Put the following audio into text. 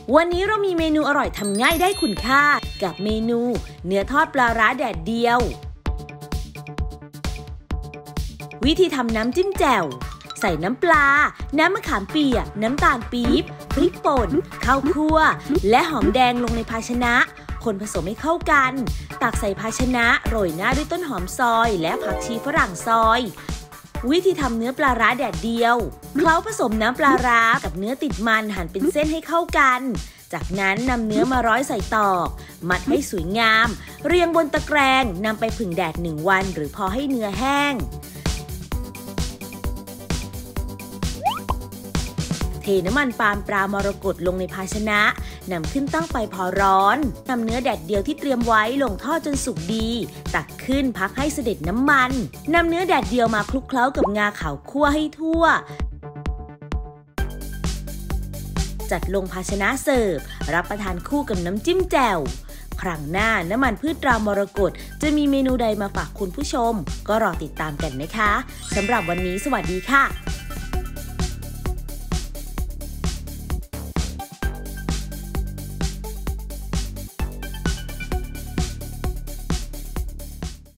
วันนี้เรามีเมนูอร่อยทำง่ายได้คุณค่ากับเมนูเนื้อทอดปลาร้าแดดเดียววิธีทำน้ำจิ้มแจ่วใส่น้ำปลาน้ำมะขามเปียกน้ำตาลปี๊บพริกป่นข้าวคั่วและหอมแดงลงในภาชนะคนผสมให้เข้ากันตักใส่ภาชนะโรยหน้าด้วยต้นหอมซอยและผักชีฝรั่งซอยวิธีทำเนื้อปลาร้าแดดเดียวเคล้าผสมน้ำปลาร้ากับเนื้อติดมันหั่นเป็นเส้นให้เข้ากันจากนั้นนำเนื้อมาร้อยใส่ตอกมัดให้สวยงามเรียงบนตะแกรงนำไปผึ่งแดด1 วันหรือพอให้เนื้อแห้งเทน้ำมันปาล์มปลามรกตลงในภาชนะนำขึ้นตั้งไฟพอร้อนนำเนื้อแดดเดียวที่เตรียมไว้ลงทอดจนสุกดีตักขึ้นพักให้เสด็จน้ำมันนำเนื้อแดดเดียวมาคลุกเคล้ากับงาขาวคั่วให้ทั่วจัดลงภาชนะเสิร์ฟรับประทานคู่กับน้ำจิ้มแจ่วครั้งหน้าน้ำมันพืชตรามรกตจะมีเมนูใดมาฝากคุณผู้ชมก็รอติดตามกันนะคะสำหรับวันนี้สวัสดีค่ะ